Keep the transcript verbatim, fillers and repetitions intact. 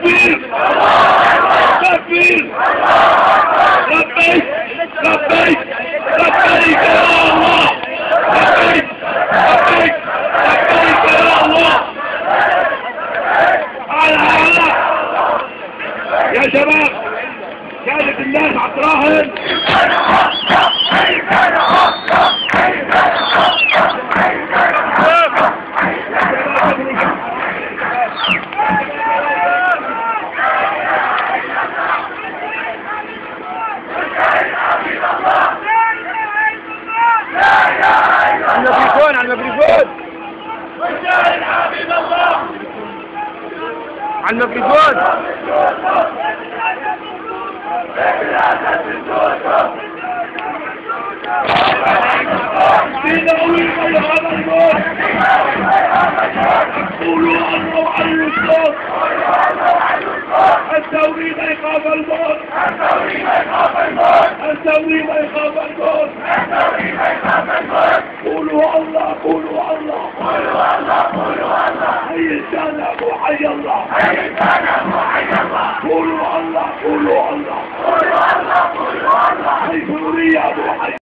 تكبير تكبير لبيك لبيك لبيك يا الله لبيك لبيك لبيك يا الله. على على يا شباب كانت الناس عطراهن على الميكروفون على الميكروفون والشاهد حبيب الله على الميكروفون. قولوا الله على الوسط الثوري ما يخاف الموت الثوري ما يخاف الموت قولوا الله قولوا الله قولوا الله قولوا الله حي كان ابو حي الله حي كان ابو حي الله قولوا الله قولوا الله قولوا الله قولوا الله حي ثوري ابو حي